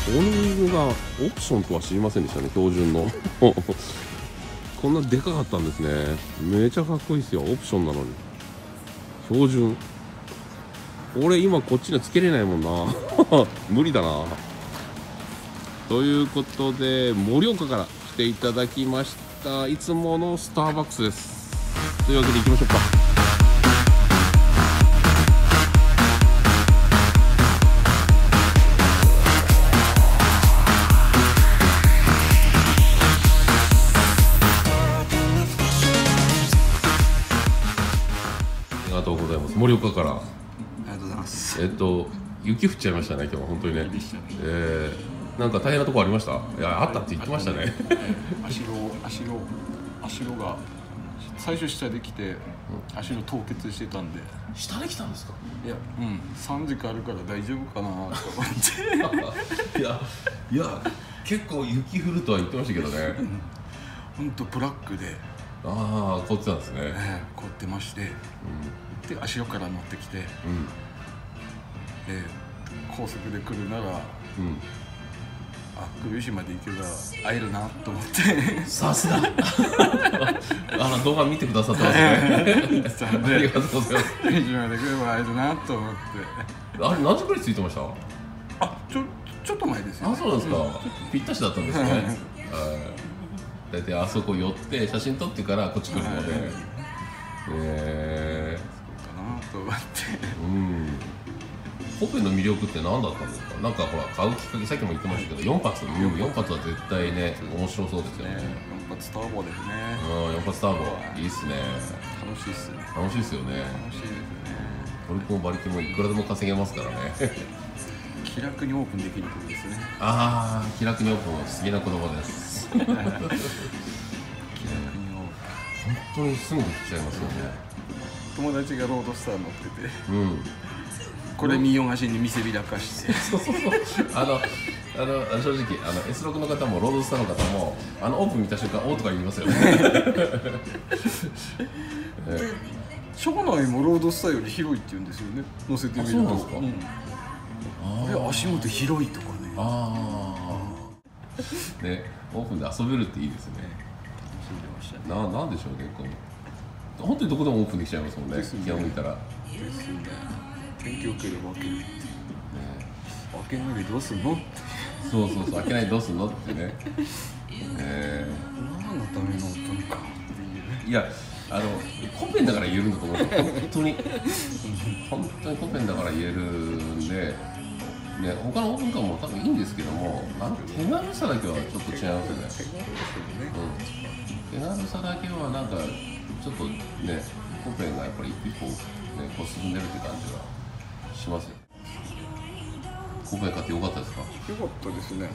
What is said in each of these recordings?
ーニングがオプションとは知りませんでしたね、標準のこんなでかかったんですね。めちゃかっこいいですよ、オプションなのに標準。俺今こっちにはつけれないもんな無理だな。ということで盛岡から来ていただきました。いつものスターバックスです。というわけで行きましょうか。ありがとうございます。盛岡から。 ありがとうございます。 雪降っちゃいましたね、今日は本当にね。なんか大変なところありました？いや、あったって言ってましたね。 足路が最初下で来て、足路凍結してたんで。 下で来たんですか？ いや、3時間あるから大丈夫かなと思っていや結構雪降るとは言ってましたけどね。 本当ブラックで。 ああ、凍ってたんですね。 凍ってまして、で足路から乗ってきて、で高速で来るなら。久留米まで行けば会えるなと思って。 さすが動画見てくださってますね。ありがとうございます。 久留米まで来れば会えるなと思って。 あれ何時くらい着いてました？ ちょっと前ですよ。 あ、そうなんですか。ぴったしだったんですね。大体あそこ寄って写真撮ってからこっち来るので。そうかなと思って。 コペンの魅力って何だったんですか？なんかほら買うきっかけ、さっきも言ってましたけど4発の魅力、4発は絶対ね面白そうですよね。 4発ターボですね。 4発ターボいいっすね。 楽しいっすね。 楽しいっすよね。 楽しいですね。 トリコも馬力もいくらでも稼げますからね。 気楽にオープンできることですね。 ああ、気楽にオープンは好きな言葉です。気楽にオープン。本当にすぐできちゃいますよね。 友達がロードスター乗ってて。これ見よがしに見せびらかして。 そう正直S6 の方もロードスターの方もオープン見た瞬間おーとか言いますよね。 車内もロードスターより広いって言うんですよね。乗せてみると。 そうなんですか？ 足元広いとかね。 ね、オープンで遊べるっていいですね。 楽しんでましたね。 なんでしょうね、本当にどこでもオープンできちゃいますもんね。気が向いたら。 ですね。天気良ければ開けるって。開けないでどうすんのって。 そう開けないでどうすんのってね。 何のためのオープンかっていうね。 いや、コペンだから言えるんだと思うんですよ。本当にコペンだから言えるんで、ね、他のオープンカーも多分いいんですけども、手軽さだけはちょっと違いますよね。手軽さだけはなんかちょっとね、コペンがやっぱり一歩ね、こう進んでるって感じがしますよ。コペン買ってよかったですか？ よかったですね。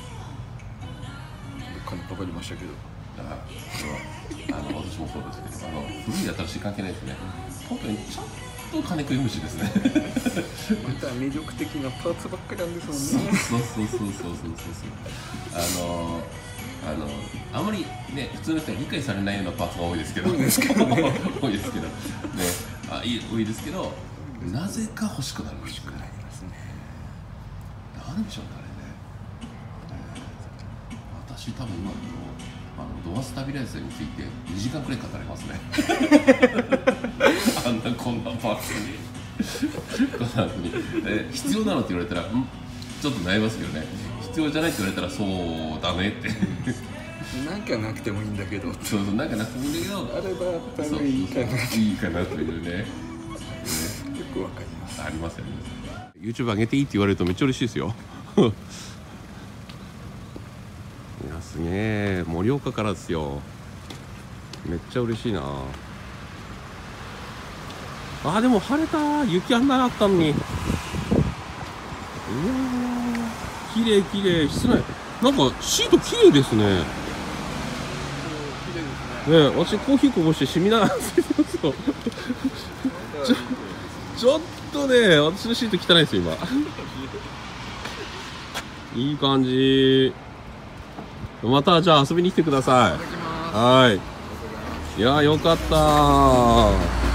金かかりましたけど。 私もそうですけど、古い新しい関係ないですね。コペンちょっと金食い虫ですね。 また魅力的なパーツばっかりなんですもんね。 そう。あまりね、普通の人は理解されないようなパーツが多いですけど、多いですけどね、多いですけど、なぜか欲しくなる。 欲しくなりますね。 なんでしょうね、あれね。私多分今ドアスタビライザーについて2時間くらい語れますね。こんなパーツに必要なのって言われたらちょっと悩みますけどね。必要じゃないって言われたらそうだねってなんかなくてもいいんだけど。 そうなんかなくてもいいんだけど、 あればあったらいいかな。 いいかなというね。 よくわかります。 ありますよね。YouTube 上げていいって言われるとめっちゃ嬉しいですよ。いや、すげえ、盛岡からですよ。めっちゃ嬉しいな。でも晴れた。雪あんなあったのに。綺麗綺麗。室内なんかシート綺麗ですね。私コーヒーこぼして染みながらちょっとね、私のシート汚いですよ今。いい感じ。またじゃあ遊びに来てください。はい。いや、よかった。